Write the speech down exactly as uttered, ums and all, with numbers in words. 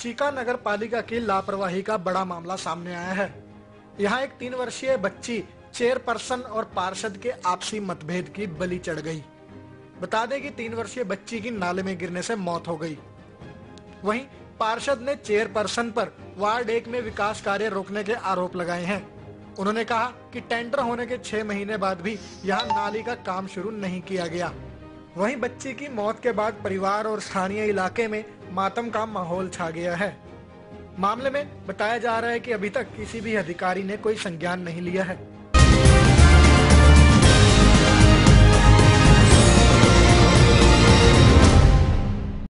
Chica नगर पालिका की लापरवाही का बड़ा मामला सामने आया है। यहाँ एक तीन वर्षीय बच्ची चेयरपर्सन और पार्षद के आपसी मतभेद की बलि चढ़ गई। बता दें कि तीन वर्षीय बच्ची की नाले में गिरने से मौत हो गई। वहीं पार्षद ने चेयरपर्सन पर वार्ड एक में विकास कार्य रोकने के आरोप लगाए हैं। उन्होंने कहा कि टेंडर होने के छह महीने बाद भी यहाँ नाली का काम शुरू नहीं किया गया। वहीं बच्ची की मौत के बाद परिवार और स्थानीय इलाके में मातम का माहौल छा गया है। मामले में बताया जा रहा है कि अभी तक किसी भी अधिकारी ने कोई संज्ञान नहीं लिया है।